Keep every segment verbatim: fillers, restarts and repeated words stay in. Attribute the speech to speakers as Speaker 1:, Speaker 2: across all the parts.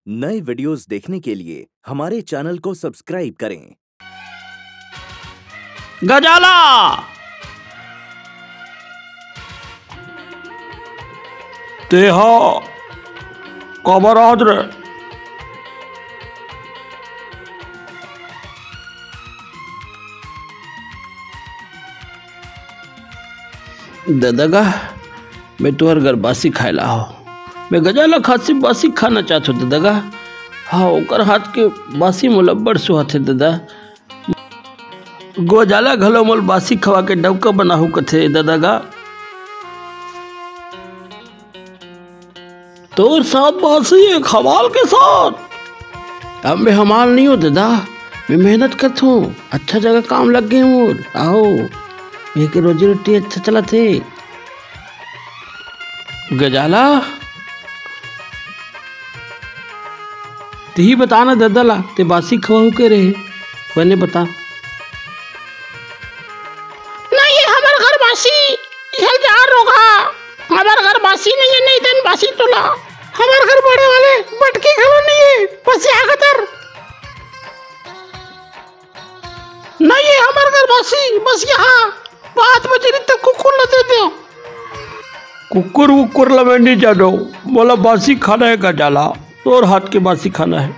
Speaker 1: नए वीडियोस देखने के लिए हमारे चैनल को सब्सक्राइब करें।
Speaker 2: गजाला तेहा कबर आदर दादागा मैं तुहर घर बासी खाएला हो। मैं गजाला खासी बासी खाना चाहता हूँ दादा। हाँ ओकर हाथ के बासी मोला बड़ सुहात है दादा। गजाला घलो मोल बासी खवा के डबका बनाहू कथे दादागा। तोर साथ बासी है खवाल के साथ। अब मैं हमाल नहीं हो दादा, मैं मेहनत करता हूँ, अच्छा जगह काम लग गए मोर। आओ मैं के रोजी रोटी अच्छा चला थे। गजाला ही बता ना दादा ते बासी खवाऊ के रहे बने बता।
Speaker 3: नहीं हमारे घर बासी इधर जा रोगा। हमारे घर बासी नहीं है, नहीं दिन बासी तुला। हमारे घर बड़े वाले बटकी खलो नहीं है, बस यहाँ खतर नहीं है हमारे घर बासी। बस यहाँ पाँच बजे तक कुकुर न दे दो।
Speaker 2: कुकुर कुकुर लवेंडी जानो बोला बासी खाना है गजाला, और हाथ के बासी खाना है।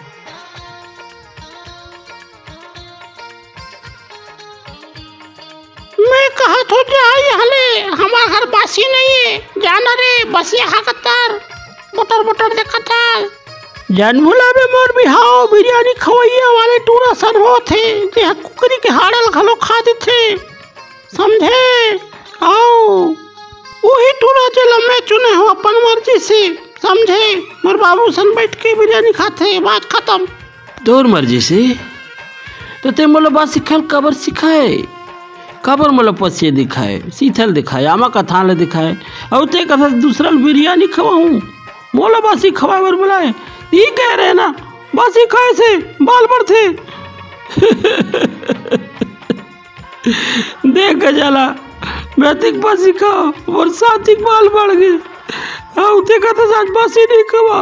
Speaker 3: मैं कहा तो जाए हले हमारा घर बासी नहीं है, जाना रे बस यहाँ कतर बटर बटर देखा था।
Speaker 2: जानमुला में मोर बिहाव बिरयानी खवैया वाले टूरा सन हो थे जे कुकरी के हाड़ल घलो खा देते समझे। आओ वही टूरा जे लम्बे चुने हो अपन मर्जी से समझे। मोर बाबू सन बैठ के बिरयानी खाते, बात खत्म। तोर मर्जी से तो ते मोला बात सिखल कबर सिखाए, कबर मोला पसे दिखाए, सीथल दिखाए, आमा का थान दिखाए, और ते कथा दूसरा बिरयानी खवाऊं मोला बासी खवाए बर बुलाए। ये कह रहे ना बासी खाए से बाल बढ़ते। देख गजाला मैं तिक बासी खाओ और साथ बाल बढ़ गए। हाँ देखा था आज बासी नहीं खवा।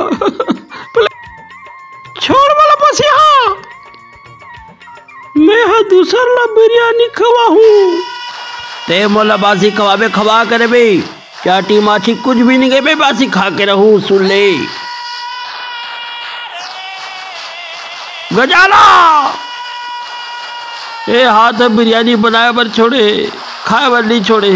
Speaker 3: छोड़ वाला बस यहाँ
Speaker 2: मैं हाँ दूसरा ला बिरयानी खवा हूँ। ते मोला बासी खवाबे खवा करे बे, चाटी माछी कुछ भी नहीं गए बे, बासी खा के रहूँ सुन ले। गजाला ए हाथ बिरयानी बनाए बर छोड़े, खाए बर नहीं छोड़े।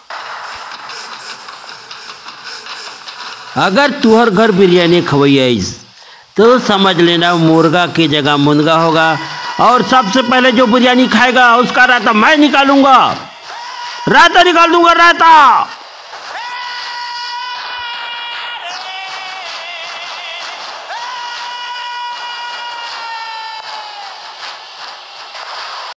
Speaker 2: अगर तुहर घर बिरयानी खवैया तो समझ लेना मुर्गा की जगह मुनगा होगा, और सबसे पहले जो बिरयानी खाएगा उसका रायता मैं निकालूंगा, रायता निकाल दूंगा रायता।